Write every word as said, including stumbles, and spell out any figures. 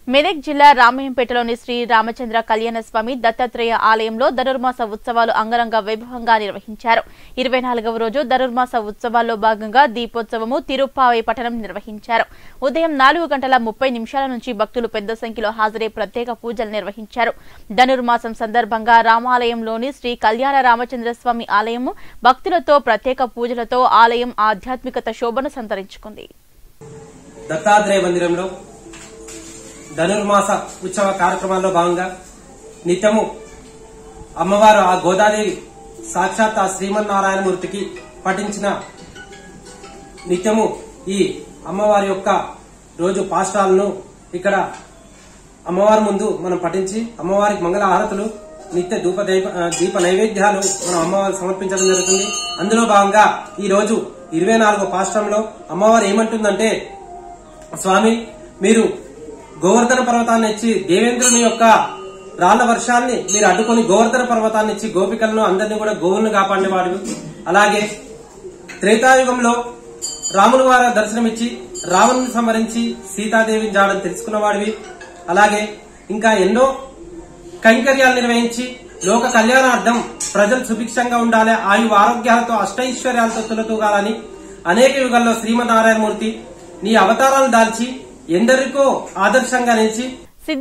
మెదక్ జిల్లా రామయ్యంపేటలోని శ్రీ రామచంద్ర కళ్యాణ స్వామి దత్తాత్రేయ ఆలయంలో ధనుర్మాస ఉత్సవాలు అంగరంగ వైభవంగా నిర్వహించారు. ఇరవై నాలుగవ రోజు ధనుర్మాస ఉత్సవాల్లో భాగంగా దీపోత్సవము తిరుప్పావై పఠనం నిర్వహించారు. ఉదయం నాలుగు గంటల ముప్పై నిమిషాల నుంచి భక్తులు పెద్ద సంఖ్యలో హాజరై ప్రత్యేక పూజలు నిర్వహించారు. ధనుర్మాసం సందర్భంగా రామాలయంలోని శ్రీ కళ్యాణ రామచంద్ర స్వామి ఆలయం భక్తులతో ప్రత్యేక పూజలతో ఆలయం ఆధ్యాత్మికత శోభను సంతరించుకుంది. దత్తాత్రేయ మందిరంలో ధనుర్మాస ఉత్సవ కార్యక్రమాల్లో భాగంగా నిత్యము అమ్మవారు ఆ గోదాదేవి సాక్షాత్ ఆ శ్రీమన్నారాయణమూర్తికి పఠించిన నిత్యము ఈ అమ్మవారి యొక్క రోజు పాష్టాలను ఇక్కడ అమ్మవారి ముందు మనం పఠించి అమ్మవారికి మంగళ హారతులు నిత్య ధూప దీప నైవేద్యాలు మనం అమ్మవారికి సమర్పించడం జరుగుతుంది. అందులో భాగంగా ఈ రోజు ఇరవై నాలుగో పాష్టంలో అమ్మవారు ఏమంటుందంటే, స్వామి మీరు గోవర్ధన పర్వతాన్ని ఇచ్చి దేవేంద్రుని యొక్క రాళ్ల వర్షాన్ని మీరు అడ్డుకొని గోవర్ధన పర్వతాన్ని ఇచ్చి గోపికలను అందరినీ కూడా గోవులను కాపాడేవాడు. అలాగే త్రేతాయుగంలో రాముని వారి దర్శనమిచ్చి రావణుని సంహరించి సీతాదేవిని జాడని తెలుసుకున్నవాడివి. అలాగే ఇంకా ఎన్నో కైంకర్యాలు నిర్వహించి లోక కళ్యాణార్థం ప్రజలు సుభిక్షంగా ఉండాలి, ఆయు ఆరోగ్యాలతో అష్టైశ్వర్యాలతో తులతూగాలని అనేక యుగాల్లో శ్రీమన్నారాయణమూర్తి నీ అవతారాలను దాల్చి ఎందరికో ఆదర్శంగా నిలిచి